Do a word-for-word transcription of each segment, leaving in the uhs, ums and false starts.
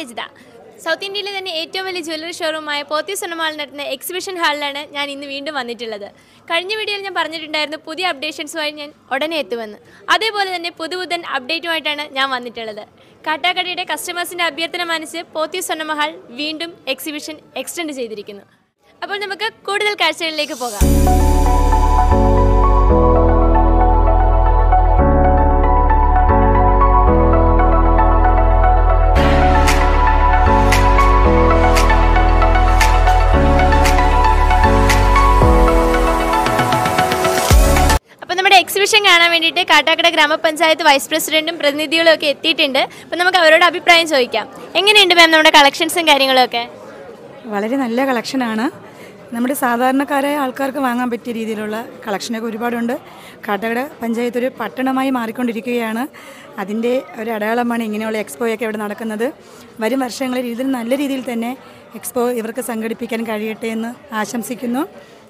Rajitha. South ഇന്ത്യയിലെ തന്നെ ഏറ്റവും വലിയ ജ്വല്ലറി ഷോറൂമായ പോത്തീസ് സ്വർണ്ണമാൾ നടത്തുന്ന എക്സിബിഷൻ ഹാളിലാണ് ഞാൻ ഇന്ന് വീണ്ടും വന്നിട്ടുള്ളത്. കഴിഞ്ഞ വീഡിയോയിൽ ഞാൻ പറഞ്ഞിട്ടുണ്ടായിരുന്നു പുതിയ അപ്ഡേഷൻസുമായി ഞാൻ ഉടനെ എത്തുമെന്ന്. അതേപോലെ തന്നെ പുതുപുതൻ അപ്ഡേറ്റുമായിട്ടാണ് ഞാൻ വന്നിട്ടുള്ളത്. കാട്ടാക്കടയുടെ കസ്റ്റമേഴ്സിൻ്റെ അഭ്യർത്ഥന മാനിച്ച് പോത്തീസ് സ്വർണ്ണമഹാൾ വീണ്ടും എക്സിബിഷൻ എക്സ്റ്റെൻഡ് ചെയ്തിരിക്കുന്നു. അപ്പോൾ നമുക്ക് കൂടുതൽ കാഴ്ചകളിലേക്ക് പോകാം. എക്സിബിഷൻ കാണാൻ വേണ്ടിയിട്ട് കാട്ടാക്കട ഗ്രാമപഞ്ചായത്ത് വൈസ് പ്രസിഡന്റും പ്രതിനിധികളും ഒക്കെ എത്തിയിട്ടുണ്ട്. അപ്പോൾ നമുക്ക് അവരോട് അഭിപ്രായം ചോദിക്കാം. എങ്ങനെയുണ്ട് മാം നമ്മുടെ കളക്ഷൻസും കാര്യങ്ങളൊക്കെ? വളരെ നല്ല കളക്ഷനാണ്. നമ്മുടെ സാധാരണക്കാരായ ആൾക്കാർക്ക് വാങ്ങാൻ പറ്റിയ രീതിയിലുള്ള കളക്ഷനൊക്കെ ഒരുപാടുണ്ട്. കാട്ടാക്കട പഞ്ചായത്ത് ഒരു പട്ടണമായി മാറിക്കൊണ്ടിരിക്കുകയാണ്. അതിൻ്റെ ഒരു അടയാളമാണ് ഇങ്ങനെയുള്ള എക്സ്പോയൊക്കെ ഇവിടെ നടക്കുന്നത്. വരും വർഷങ്ങളിൽ ഇതിൽ നല്ല രീതിയിൽ തന്നെ എക്സ്പോ ഇവർക്ക് സംഘടിപ്പിക്കാൻ കഴിയട്ടെ എന്ന് ആശംസിക്കുന്നു.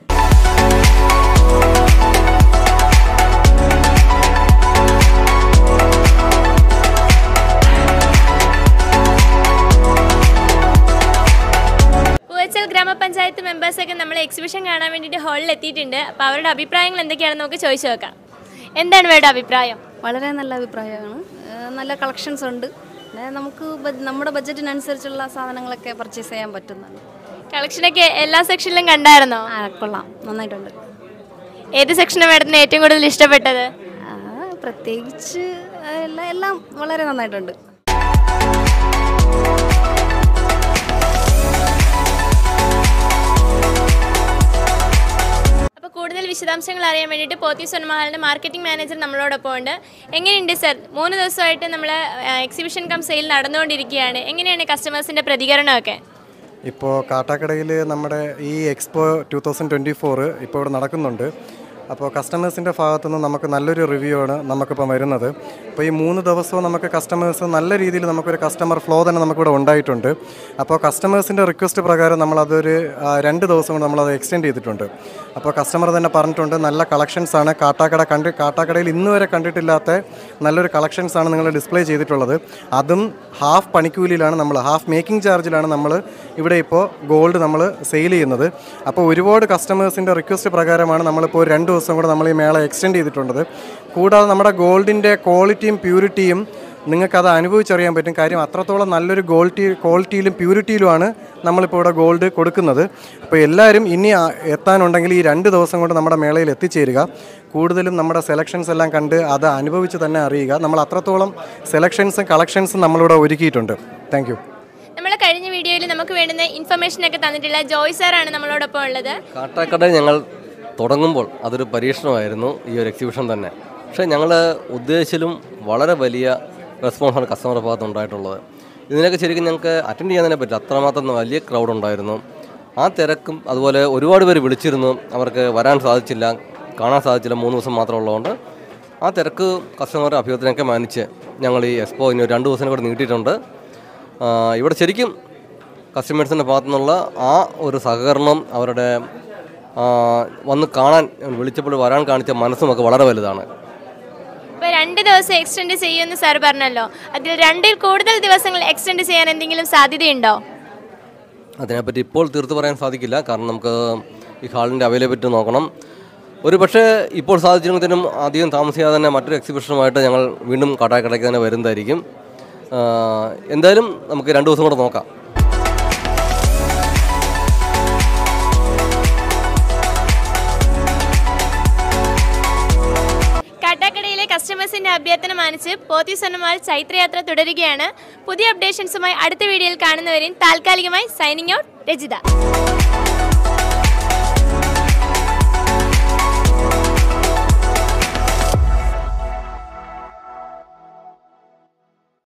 ഗ്രാമപഞ്ചായത്ത് മെമ്പേഴ്സൊക്കെ നമ്മൾ എക്സിബിഷൻ കാണാൻ വേണ്ടിയിട്ട് ഹാളിൽ എത്തിയിട്ടുണ്ട്. അപ്പോൾ അവരുടെ അഭിപ്രായങ്ങൾ എന്തൊക്കെയാണെന്ന് നമുക്ക് ചോദിച്ചു നോക്കാം. എന്താണ് വേണ്ട അഭിപ്രായം? വളരെ നല്ല അഭിപ്രായമാണ്. നല്ല കളക്ഷൻസ് ഉണ്ട്. നമുക്ക് നമ്മുടെ ബഡ്ജറ്റിനനുസരിച്ചുള്ള സാധനങ്ങളൊക്കെ പർച്ചേസ് ചെയ്യാൻ പറ്റുന്നുണ്ട്. കളക്ഷനൊക്കെ എല്ലാ സെക്ഷനിലും കണ്ടായിരുന്നോ? ആ, കൊള്ളാം, നന്നായിട്ടുണ്ട്. ഏത് സെക്ഷനാണ് മാഡത്തിന് ഏറ്റവും കൂടുതൽ ഇഷ്ടപ്പെട്ടത്? പ്രത്യേകിച്ച് എല്ലാം വളരെ നന്നായിട്ടുണ്ട്. കൂടുതൽ വിശദാംശങ്ങൾ അറിയാൻ വേണ്ടിയിട്ട് പോത്തീസ് സ്വർണ്ണമഹാളിൻ്റെ മാർക്കറ്റിംഗ് മാനേജർ നമ്മളോടൊപ്പം ഉണ്ട്. എങ്ങനെയുണ്ട് സർ? മൂന്ന് ദിവസമായിട്ട് നമ്മൾ എക്സിബിഷൻ കം സെയിൽ നടന്നുകൊണ്ടിരിക്കുകയാണ്. എങ്ങനെയാണ് കസ്റ്റമേഴ്സിൻ്റെ പ്രതികരണമൊക്കെ? ഇപ്പോൾ കാട്ടാക്കടയിൽ നമ്മുടെ ഈ expo two thousand twenty four ഇപ്പോൾ ഇവിടെ നടക്കുന്നുണ്ട്. അപ്പോൾ കസ്റ്റമേഴ്സിൻ്റെ ഭാഗത്തുനിന്ന് നമുക്ക് നല്ലൊരു റിവ്യൂ ആണ് നമുക്കിപ്പോൾ വരുന്നത്. അപ്പോൾ ഈ മൂന്ന് ദിവസവും നമുക്ക് കസ്റ്റമേഴ്സ് നല്ല രീതിയിൽ നമുക്കൊരു കസ്റ്റമർ ഫ്ലോ തന്നെ നമുക്കിവിടെ ഉണ്ടായിട്ടുണ്ട്. അപ്പോൾ കസ്റ്റമേഴ്സിൻ്റെ റിക്വസ്റ്റ് പ്രകാരം നമ്മളതൊരു രണ്ട് ദിവസം കൊണ്ട് നമ്മളത് എക്സ്റ്റെൻഡ് ചെയ്തിട്ടുണ്ട്. അപ്പോൾ കസ്റ്റമർ തന്നെ പറഞ്ഞിട്ടുണ്ട് നല്ല കളക്ഷൻസാണ് കാട്ടാക്കട കണ്ട് കാട്ടാക്കടയിൽ ഇന്ന് വരെ കണ്ടിട്ടില്ലാത്ത നല്ലൊരു കളക്ഷൻസാണ് നിങ്ങൾ ഡിസ്പ്ലേ ചെയ്തിട്ടുള്ളത്. അതും ഹാഫ് പണിക്കൂലിയിലാണ്, നമ്മൾ ഹാഫ് മേക്കിംഗ് ചാർജിലാണ് നമ്മൾ ഇവിടെ ഇപ്പോൾ ഗോൾഡ് നമ്മൾ സെയിൽ ചെയ്യുന്നത്. അപ്പോൾ ഒരുപാട് കസ്റ്റമേഴ്സിൻ്റെ റിക്വസ്റ്റ് പ്രകാരമാണ് നമ്മളിപ്പോൾ രണ്ട് ദിവസം കൂടെ നമ്മൾ ഈ മേള എക്സ്റ്റെൻഡ് ചെയ്തിട്ടുള്ളത്. കൂടാതെ നമ്മുടെ ഗോൾഡിൻ്റെ ക്വാളിറ്റിയും പ്യൂരിറ്റിയും നിങ്ങൾക്കത് അനുഭവിച്ചറിയാൻ പറ്റും. കാര്യം അത്രത്തോളം നല്ലൊരു ക്വാളിറ്റി ക്വാളിറ്റിയിലും പ്യൂരിറ്റിയിലുമാണ് നമ്മളിപ്പോൾ ഇവിടെ ഗോൾഡ് കൊടുക്കുന്നത്. അപ്പോൾ എല്ലാവരും ഇനി എത്താനുണ്ടെങ്കിൽ ഈ രണ്ട് ദിവസം കൊണ്ട് നമ്മുടെ മേളയിൽ എത്തിച്ചേരുക. കൂടുതലും നമ്മുടെ സെലക്ഷൻസ് എല്ലാം കണ്ട് അത് അനുഭവിച്ച് തന്നെ അറിയുക. നമ്മൾ അത്രത്തോളം സെലക്ഷൻസും കളക്ഷൻസും നമ്മളിവിടെ ഒരുക്കിയിട്ടുണ്ട്. Thank you. നമ്മൾ കഴിഞ്ഞ വീഡിയോയിൽ നമുക്ക് വേണ്ടുന്ന ഇൻഫർമേഷനൊക്കെ തന്നിട്ടുള്ള ജോയ് സാറാണ് നമ്മളോടൊപ്പം ഉള്ളത്. കാട്ടാക്കട ഞങ്ങൾ തുടങ്ങുമ്പോൾ അതൊരു പരീക്ഷണമായിരുന്നു ഈ ഒരു എക്സിബിഷൻ തന്നെ. പക്ഷേ ഞങ്ങൾ ഉദ്ദേശിച്ചിലും വളരെ വലിയ റെസ്പോൺസാണ് കസ്റ്റമറുടെ ഭാഗത്ത് ഉണ്ടായിട്ടുള്ളത്. ഇതിനൊക്കെ ശരിക്കും ഞങ്ങൾക്ക് അറ്റൻഡ് ചെയ്യാൻ തന്നെ പറ്റില്ല, അത്രമാത്രം വലിയ ക്രൗഡ് ഉണ്ടായിരുന്നു. ആ തിരക്കും അതുപോലെ ഒരുപാട് പേര് വിളിച്ചിരുന്നു, അവർക്ക് വരാൻ സാധിച്ചില്ല, കാണാൻ സാധിച്ചില്ല, മൂന്ന് ദിവസം മാത്രം ഉള്ളതുകൊണ്ട് ആ തിരക്ക് കസ്റ്റമറുടെ അഭ്യർത്ഥനയൊക്കെ മാനിച്ച് ഞങ്ങൾ ഈ എക്സ്പോ ഇനി രണ്ട് ദിവസം കൂടെ നീട്ടിയിട്ടുണ്ട്. ഇവിടെ ശരിക്കും കസ്റ്റമേഴ്സിൻ്റെ ഭാഗത്തു നിന്നുള്ള ആ ഒരു സഹകരണം, അവരുടെ വന്ന് കാണാൻ വിളിച്ചപ്പോൾ വരാൻ കാണിച്ച മനസ്സുമൊക്കെ വളരെ വലുതാണ്. ഇപ്പോൾ രണ്ട് ദിവസം എക്സ്റ്റെൻഡ് ചെയ്യുമെന്ന് സാർ പറഞ്ഞല്ലോ, അതിൽ രണ്ടിൽ കൂടുതൽ ദിവസങ്ങൾ എക്സ്റ്റെൻഡ് ചെയ്യാൻ എന്തെങ്കിലും സാധ്യതയുണ്ടോ? അതിനെപ്പറ്റി ഇപ്പോൾ തീർത്ത് പറയാൻ സാധിക്കില്ല, കാരണം നമുക്ക് ഈ ഹാളിൻ്റെ അവൈലബിലിറ്റി നോക്കണം. ഒരു പക്ഷേ ഇപ്പോൾ സാധിച്ചിരുന്നതിനും അധികം താമസിയാതെ തന്നെ മറ്റൊരു എക്സിബിഷനുമായിട്ട് ഞങ്ങൾ വീണ്ടും കാട്ടാക്കടയ്ക്ക് തന്നെ വരുന്നതായിരിക്കും. എന്തായാലും നമുക്ക് രണ്ട് ദിവസം കൂടെ നോക്കാം. കാട്ടാക്കടയിലെ കസ്റ്റമേഴ്സിന്റെ അഭ്യർത്ഥന മാനിച്ച് പോത്തീസ് സ്വർണ്ണമഹാൾ ചൈത്രയാത്ര തുടരുകയാണ്. പുതിയ അപ്ഡേഷൻസുമായി അടുത്ത വീഡിയോയിൽ കാണുന്നവരെയും താൽക്കാലികമായി സൈനിങ് ഔട്ട് രജിത.